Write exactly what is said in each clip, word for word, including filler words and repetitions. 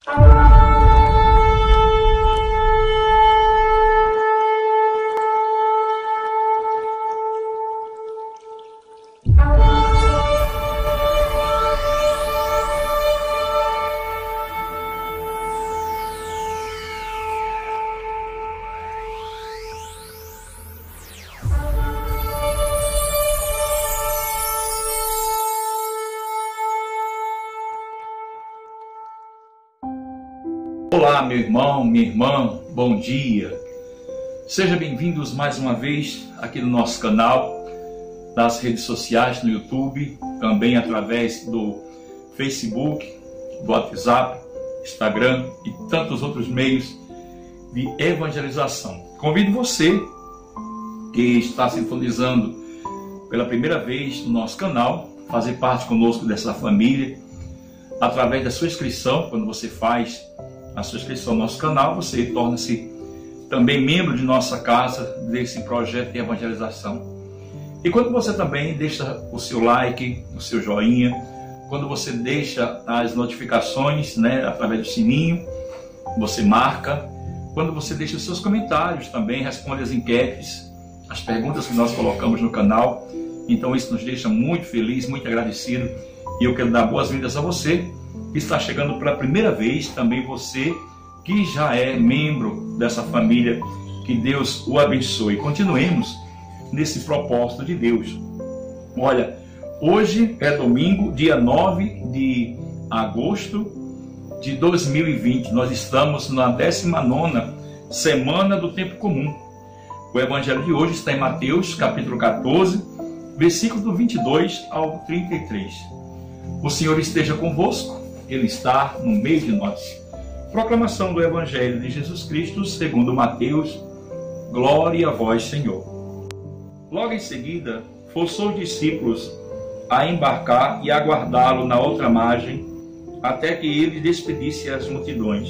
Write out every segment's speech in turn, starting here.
Olá, meu irmão, minha irmã, bom dia. Sejam bem-vindos mais uma vez aqui no nosso canal, nas redes sociais, no YouTube, também através do Facebook, do WhatsApp, Instagram e tantos outros meios de evangelização. Convido você que está sintonizando pela primeira vez no nosso canal, fazer parte conosco dessa família, através da sua inscrição. Quando você faz a sua inscrição no nosso canal, você torna-se também membro de nossa casa, desse projeto de evangelização. E quando você também deixa o seu like, o seu joinha, quando você deixa as notificações, né, através do sininho, você marca, quando você deixa os seus comentários também, responde as enquetes, as perguntas que nós colocamos no canal, então isso nos deixa muito feliz, muito agradecido, e eu quero dar boas-vindas a você que está chegando pela primeira vez, também você que já é membro dessa família, que Deus o abençoe. Continuemos nesse propósito de Deus. Olha, hoje é domingo, dia nove de agosto de dois mil e vinte. Nós estamos na décima nona semana do tempo comum. O evangelho de hoje está em Mateus, capítulo quatorze, versículo do vinte e dois ao trinta e três. O Senhor esteja convosco, Ele está no meio de nós. Proclamação do Evangelho de Jesus Cristo segundo Mateus. Glória a vós, Senhor. Logo em seguida, forçou os discípulos a embarcar e aguardá-lo na outra margem, até que ele despedisse as multidões.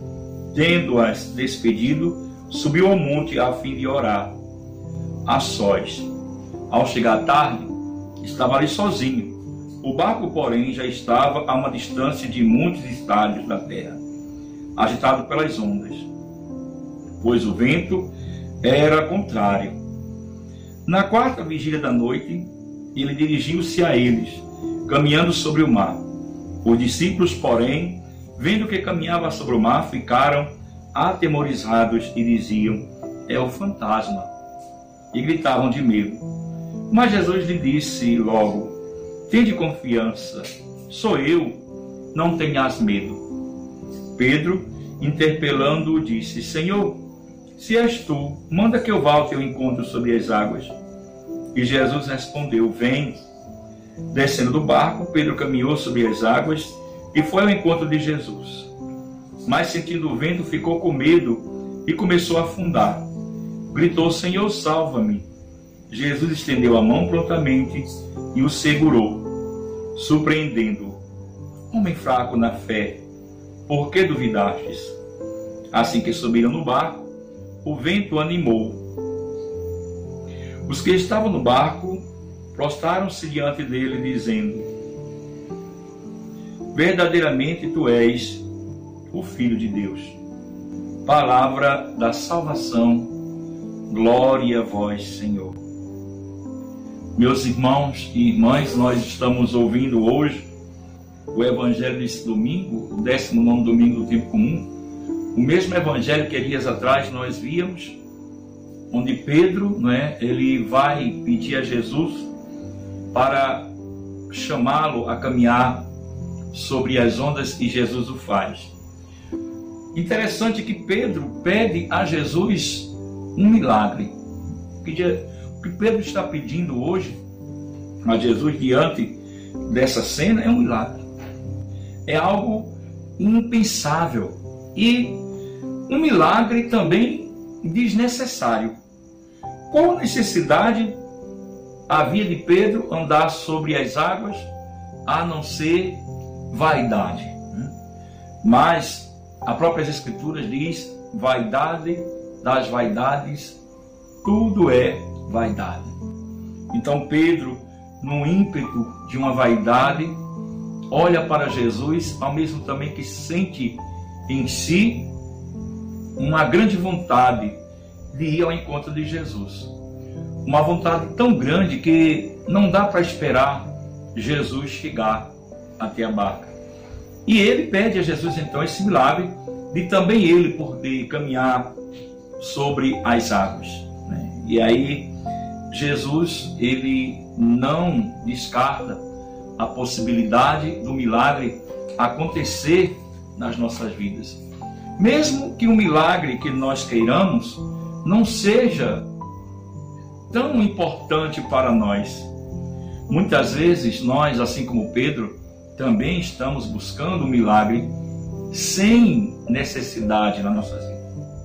Tendo-as despedido, subiu ao monte a fim de orar, a sós. Ao chegar tarde, estava ali sozinho. O barco, porém, já estava a uma distância de muitos estádios da terra, agitado pelas ondas, pois o vento era contrário. Na quarta vigília da noite, ele dirigiu-se a eles, caminhando sobre o mar. Os discípulos, porém, vendo que caminhava sobre o mar, ficaram atemorizados e diziam: é o fantasma, e gritavam de medo. Mas Jesus lhe disse logo: tende confiança, sou eu, não tenhas medo. Pedro, interpelando-o, disse: Senhor, se és tu, manda que eu vá ao teu encontro sobre as águas. E Jesus respondeu: vem. Descendo do barco, Pedro caminhou sobre as águas e foi ao encontro de Jesus. Mas, sentindo o vento, ficou com medo e começou a afundar. Gritou: Senhor, salva-me. Jesus estendeu a mão prontamente e o segurou, surpreendendo-o. Homem fraco na fé, por que duvidastes? Assim que subiram no barco, o vento animou. Os que estavam no barco prostraram-se diante dele, dizendo: verdadeiramente tu és o Filho de Deus. Palavra da salvação. Glória a vós, Senhor. Meus irmãos e irmãs, nós estamos ouvindo hoje o evangelho desse domingo, o décimo nono domingo do tempo comum. O mesmo evangelho que dias atrás nós víamos, onde Pedro, né, ele vai pedir a Jesus para chamá-lo a caminhar sobre as ondas, e Jesus o faz. Interessante que Pedro pede a Jesus um milagre. O que Pedro está pedindo hoje a Jesus diante dessa cena é um milagre. É algo impensável e um milagre também desnecessário. Qual necessidade havia de Pedro andar sobre as águas a não ser vaidade? Mas a própria Escritura diz: vaidade das vaidades, tudo é vaidade. Então Pedro, no ímpeto de uma vaidade, olha para Jesus, ao mesmo também que sente em si uma grande vontade de ir ao encontro de Jesus. Uma vontade tão grande que não dá para esperar Jesus chegar até a barca. E ele pede a Jesus então esse milagre de também ele poder caminhar sobre as águas, né? E aí Jesus, ele não descarta a possibilidade do milagre acontecer nas nossas vidas. Mesmo que o milagre que nós queiramos não seja tão importante para nós. Muitas vezes nós, assim como Pedro, também estamos buscando um milagre sem necessidade na nossa vida.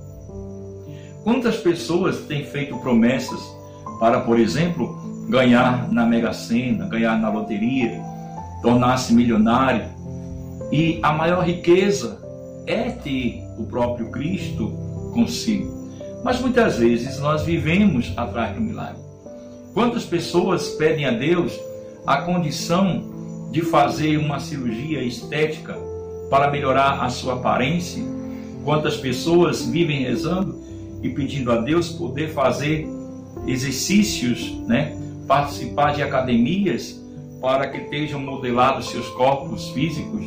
Quantas pessoas têm feito promessas para, por exemplo, ganhar na Mega Sena, ganhar na loteria, tornar-se milionário, e a maior riqueza é ter o próprio Cristo consigo. Mas muitas vezes nós vivemos atrás do milagre. Quantas pessoas pedem a Deus a condição de fazer uma cirurgia estética para melhorar a sua aparência? Quantas pessoas vivem rezando e pedindo a Deus poder fazer exercícios, né? Participar de academias para que estejam modelados seus corpos físicos?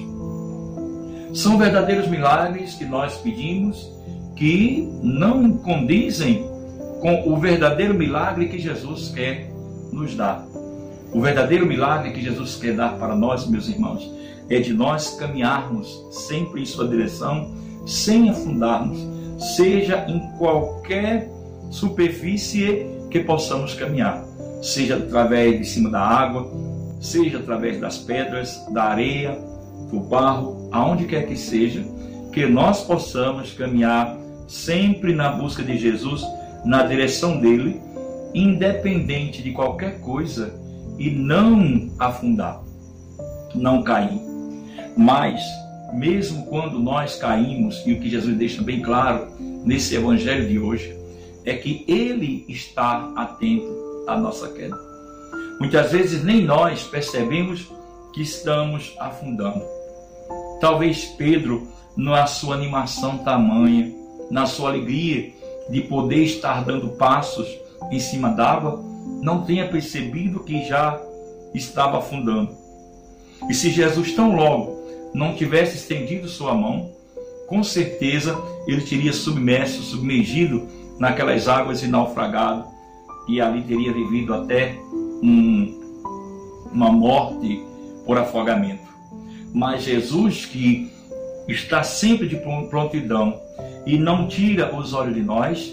São verdadeiros milagres que nós pedimos que não condizem com o verdadeiro milagre que Jesus quer nos dar. O verdadeiro milagre que Jesus quer dar para nós, meus irmãos, é de nós caminharmos sempre em sua direção, sem afundarmos, seja em qualquer superfície que possamos caminhar, seja através de cima da água, seja através das pedras, da areia, do barro, aonde quer que seja, que nós possamos caminhar sempre na busca de Jesus, na direção dele, independente de qualquer coisa, e não afundar, não cair. Mas, mesmo quando nós caímos, e o que Jesus deixa bem claro nesse evangelho de hoje, é que ele está atento à nossa queda. Muitas vezes nem nós percebemos que estamos afundando. Talvez Pedro, na sua animação tamanha, na sua alegria de poder estar dando passos em cima d'água, não tenha percebido que já estava afundando. E se Jesus tão logo não tivesse estendido sua mão, com certeza ele teria submerso, submergido naquelas águas e naufragado, e ali teria vivido até um, uma morte por afogamento. Mas Jesus, que está sempre de prontidão e não tira os olhos de nós,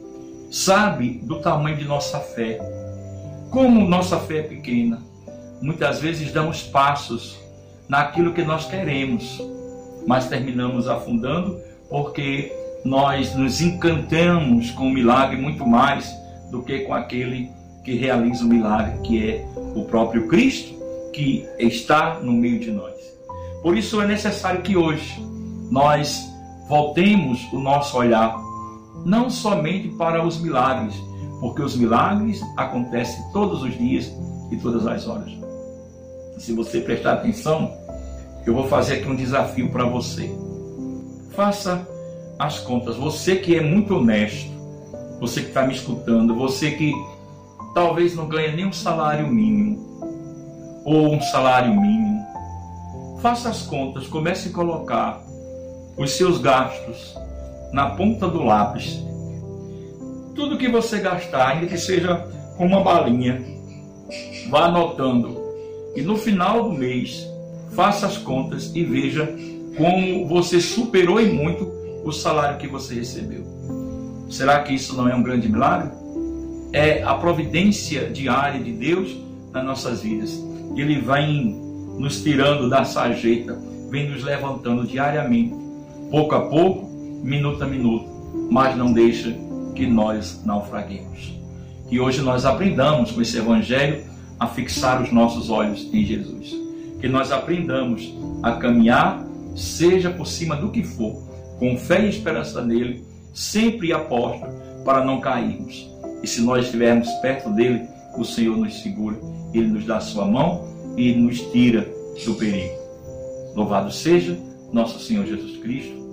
sabe do tamanho de nossa fé. Como nossa fé é pequena, muitas vezes damos passos naquilo que nós queremos, mas terminamos afundando porque nós nos encantamos com o milagre muito mais do que com aquele que realiza o milagre, que é o próprio Cristo, que está no meio de nós. Por isso é necessário que hoje nós voltemos o nosso olhar não somente para os milagres, porque os milagres acontecem todos os dias e todas as horas. Se você prestar atenção, eu vou fazer aqui um desafio para você. Faça as contas. Você que é muito honesto, você que está me escutando, você que talvez não ganha nem um salário mínimo ou um salário mínimo, faça as contas, comece a colocar os seus gastos na ponta do lápis. Tudo que você gastar, ainda que seja com uma balinha, vá anotando. E no final do mês, faça as contas e veja como você superou em muito o salário que você recebeu. Será que isso não é um grande milagre? É a providência diária de Deus nas nossas vidas. Ele vem nos tirando da sarjeta, vem nos levantando diariamente, pouco a pouco, minuto a minuto, mas não deixa que nós naufraguemos. Que hoje nós aprendamos com esse evangelho a fixar os nossos olhos em Jesus. Que nós aprendamos a caminhar, seja por cima do que for, com fé e esperança nele, sempre aposto para não cairmos. E se nós estivermos perto dele, o Senhor nos segura, ele nos dá a sua mão e nos tira do perigo. Louvado seja nosso Senhor Jesus Cristo,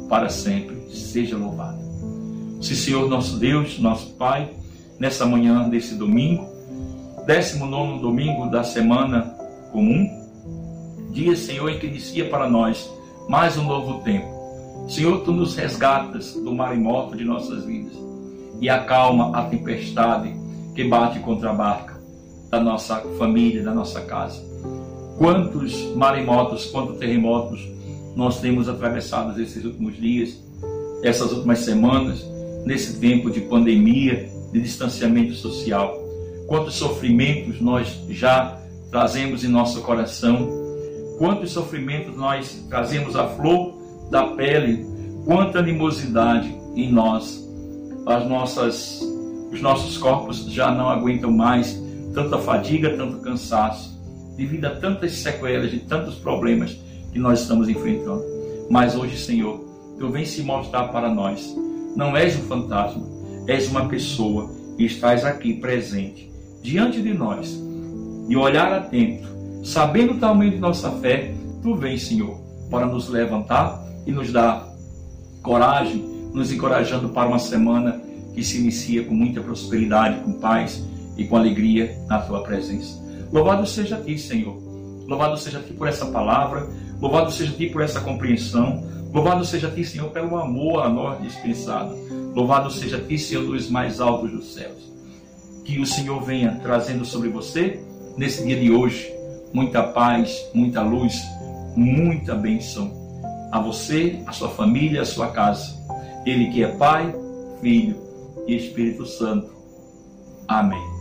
para sempre seja louvado. Sim, Senhor, nosso Deus, nosso Pai, nessa manhã desse domingo, décimo nono domingo da semana comum, dia, Senhor, em que inicia para nós mais um novo tempo. Senhor, Tu nos resgatas do maremoto de nossas vidas e acalma a tempestade que bate contra a barca da nossa família, da nossa casa. Quantos maremotos, quantos terremotos nós temos atravessado esses últimos dias, essas últimas semanas, nesse tempo de pandemia, de distanciamento social. Quantos sofrimentos nós já trazemos em nosso coração, quantos sofrimentos nós trazemos à flor da pele, quanta animosidade em nós. As nossas, os nossos corpos já não aguentam mais tanta fadiga, tanto cansaço, devido a tantas sequelas e tantos problemas que nós estamos enfrentando. Mas hoje, Senhor, Tu vem se mostrar para nós. Não és um fantasma, és uma pessoa e estás aqui presente, diante de nós. E olhar atento, sabendo o tamanho de nossa fé, Tu vem, Senhor, para nos levantar e nos dar coragem, nos encorajando para uma semana que se inicia com muita prosperidade, com paz e com alegria na Tua presença. Louvado seja a Ti, Senhor. Louvado seja a Ti por essa palavra. Louvado seja a Ti por essa compreensão. Louvado seja a Ti, Senhor, pelo amor a nós dispensado. Louvado seja a Ti, Senhor, dos mais altos dos céus. Que o Senhor venha trazendo sobre você, nesse dia de hoje, muita paz, muita luz, muita bênção a você, a sua família, a sua casa. Ele que é Pai, Filho e Espírito Santo. Amém.